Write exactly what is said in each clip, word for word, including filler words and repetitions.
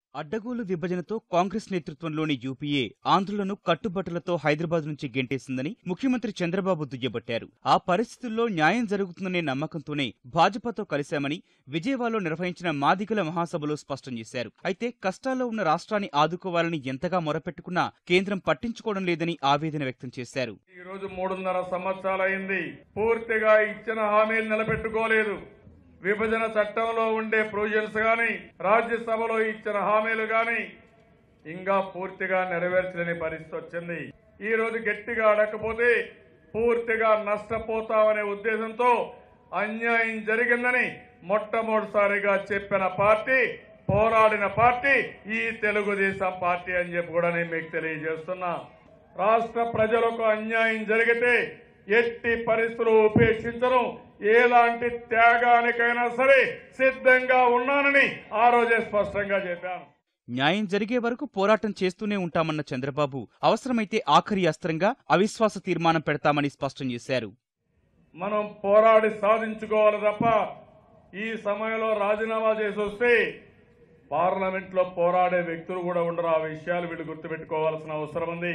అడ్డగోలు విభజనతో కాంగ్రెస్ నేతృత్వంలోని యూపీఏ ఆంధ్రులను కట్టుబట్టలతో హైదరాబాద్ నుంచి గెంటేసిందని ముఖ్యమంత్రి చంద్రబాబు దుయ్యబట్టారు. ఆ పరిస్థితుల్లో న్యాయం జరుగుతుందనే నమ్మకంతోనే భాజపాతో కలిశామని విజయవాడలో నిర్వహించిన మాదిగల మహాసభలో స్పష్టం చేశారు. అయితే కష్టాల్లో ఉన్న రాష్ట్రాన్ని ఆదుకోవాలని ఎంతగా మొరపెట్టుకున్నా కేంద్రం పట్టించుకోవడం లేదని ఆవేదన వ్యక్తం చేశారు. ఈ రోజు మూడున్నర సంవత్సరాలైంది, పూర్తిగా ఇచ్చిన హామీలు నిలబెట్టుకోలేదు. విభజన చట్టంలో ఉండే ప్రొవిజన్స్ గాని, రాజ్యసభలో ఇచ్చిన హామీలు గాని ఇంకా పూర్తిగా నెరవేర్చలేని పరిస్థితి వచ్చింది. ఈ రోజు గట్టిగా అడగకపోతే పూర్తిగా నష్టపోతామనే ఉద్దేశంతో అన్యాయం జరిగిందని మొట్టమొదటిసారిగా చెప్పిన పార్టీ, పోరాడిన పార్టీ ఈ తెలుగుదేశం పార్టీ అని చెప్పి కూడా నేను మీకు తెలియజేస్తున్నా. రాష్ట్ర ప్రజలకు అన్యాయం జరిగితే ఎట్టి పరిస్థితులు ఉపేక్షించను, ఎలాంటి త్యాగానికైనా సరే సిద్ధంగా ఉన్నానని ఆ రోజే స్పష్టంగా చెప్పాను. న్యాయం జరిగే వరకు పోరాటం చేస్తూనే ఉంటామన్న చంద్రబాబు అవసరమైతే ఆఖరి అస్త్రంగా అవిశ్వాస తీర్మానం పెడతామని స్పష్టం చేశారు. మనం పోరాడి సాధించుకోవాలి తప్ప ఈ సమయంలో రాజీనామా చేసి వస్తే పార్లమెంట్ లో పోరాడే వ్యక్తులు కూడా ఉండరు. ఆ విషయాలు వీళ్ళు గుర్తుపెట్టుకోవాల్సిన అవసరం ఉంది.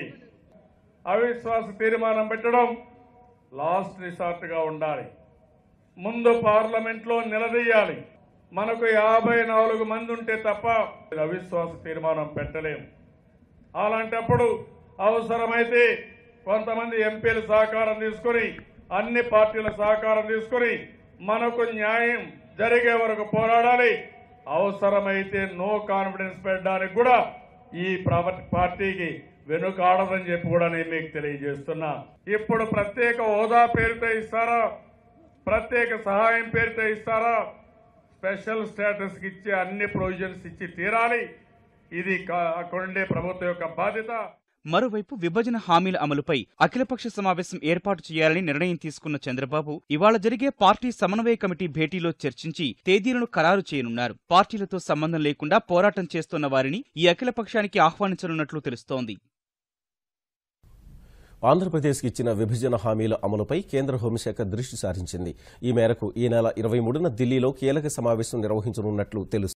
అవిశ్వాస తీర్మానం పెట్టడం లాస్ట్ రిసార్ట్ గా ఉండాలి. ముందు పార్లమెంట్ లో నిలదీయాలి. మనకు యాభై నాలుగు మంది ఉంటే తప్ప అవిశ్వాస తీర్మానం పెట్టలేం. అలాంటప్పుడు అవసరమైతే కొంతమంది ఎంపీల సహకారం తీసుకుని, అన్ని పార్టీల సహకారం తీసుకుని మనకు న్యాయం జరిగే వరకు పోరాడాలి. అవసరమైతే నో కాన్ఫిడెన్స్ పెట్టడానికి కూడా ఈ పార్టీకి వెనుకాడదని చెప్పి కూడా నేను మీకు తెలియజేస్తున్నా. ఇప్పుడు ప్రత్యేక హోదా పేరుతో ఇస్తారా, ప్రత్యేక సహాయం పేరుతో ఇస్తారా, స్పెషల్ స్టేటస్ ఇచ్చి అన్ని ప్రొవిజన్స్ ఇచ్చి తీరాలి. ఇది అక్కడుండే ప్రభుత్వం యొక్క బాధ్యత. మరోవైపు విభజన హామీల అమలుపై అఖిలపక్ష సమావేశం ఏర్పాటు చేయాలని నిర్ణయం తీసుకున్న చంద్రబాబు ఇవాళ జరిగే పార్టీ సమన్వయ కమిటీ భేటీలో చర్చించి తేదీలను ఖరారు చేయనున్నారు. పార్టీలతో సంబంధం లేకుండా పోరాటం చేస్తున్న వారిని ఈ అఖిలపక్షానికి ఆహ్వానించనున్నట్లు తెలుస్తోంది. ఆంధ్రప్రదేశ్కి ఇచ్చిన విభజన హామీల అమలుపై కేంద్ర హోంశాఖ దృష్టి సారించింది. ఈ మేరకు ఈ నెల ఇరవై మూడున ఢిల్లీలో కీలక సమావేశం నిర్వహించనున్నట్లు తెలుస్తోంది.